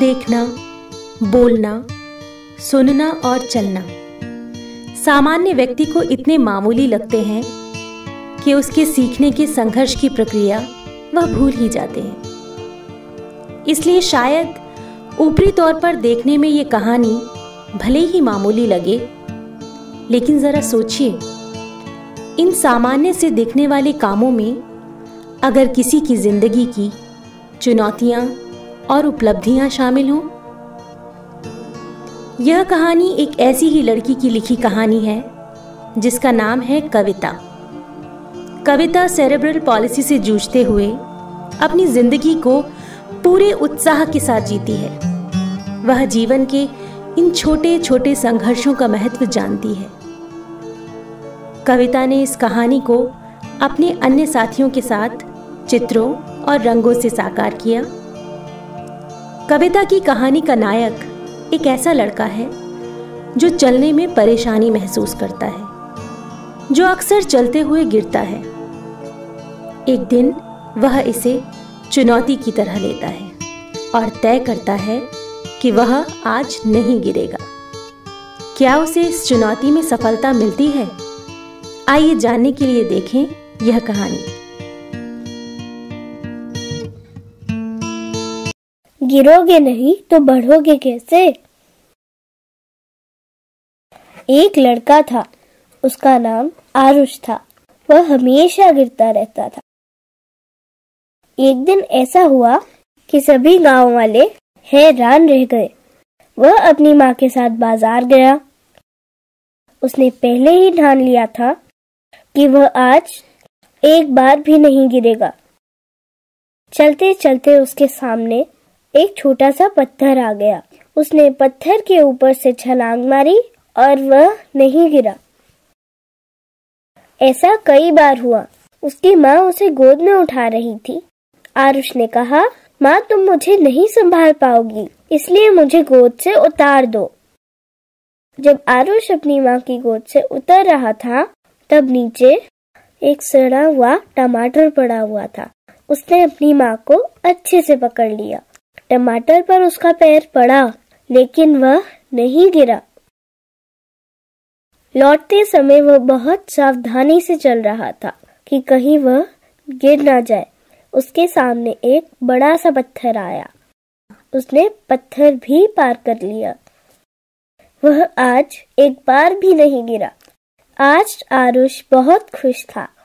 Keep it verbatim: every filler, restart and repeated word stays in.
देखना, बोलना, सुनना और चलना सामान्य व्यक्ति को इतने मामूली लगते हैं कि उसके सीखने के संघर्ष की प्रक्रिया वह भूल ही जाते हैं। इसलिए शायद ऊपरी तौर पर देखने में ये कहानी भले ही मामूली लगे, लेकिन जरा सोचिए, इन सामान्य से दिखने वाले कामों में अगर किसी की जिंदगी की चुनौतियां और उपलब्धियां शामिल हों। यह कहानी एक ऐसी ही लड़की की लिखी कहानी है जिसका नाम है कविता। कविता सेरेब्रल पॉलिसी से जूझते हुए अपनी जिंदगी को पूरे उत्साह के साथ जीती है। वह जीवन के इन छोटे छोटे संघर्षों का महत्व जानती है। कविता ने इस कहानी को अपने अन्य साथियों के साथ चित्रों और रंगों से साकार किया। कविता की कहानी का नायक एक ऐसा लड़का है जो चलने में परेशानी महसूस करता है, जो अक्सर चलते हुए गिरता है। एक दिन वह इसे चुनौती की तरह लेता है और तय करता है कि वह आज नहीं गिरेगा। क्या उसे इस चुनौती में सफलता मिलती है? आइए जानने के लिए देखें यह कहानी। गिरोगे नहीं तो बढ़ोगे कैसे? एक लड़का था, उसका नाम आरुष था। वह हमेशा गिरता रहता था। एक दिन ऐसा हुआ कि सभी गांव वाले हैरान रह गए। वह अपनी माँ के साथ बाजार गया। उसने पहले ही ठान लिया था कि वह आज एक बार भी नहीं गिरेगा। चलते चलते उसके सामने एक छोटा सा पत्थर आ गया। उसने पत्थर के ऊपर से छलांग मारी और वह नहीं गिरा। ऐसा कई बार हुआ। उसकी माँ उसे गोद में उठा रही थी। आरुष ने कहा, माँ तुम मुझे नहीं संभाल पाओगी, इसलिए मुझे गोद से उतार दो। जब आरुष अपनी माँ की गोद से उतर रहा था, तब नीचे एक सड़ा हुआ टमाटर पड़ा हुआ था। उसने अपनी माँ को अच्छे से पकड़ लिया। टमाटर पर उसका पैर पड़ा, लेकिन वह नहीं गिरा। लौटते समय वह बहुत सावधानी से चल रहा था कि कहीं वह गिर ना जाए। उसके सामने एक बड़ा सा पत्थर आया। उसने पत्थर भी पार कर लिया। वह आज एक बार भी नहीं गिरा। आज आरुष बहुत खुश था।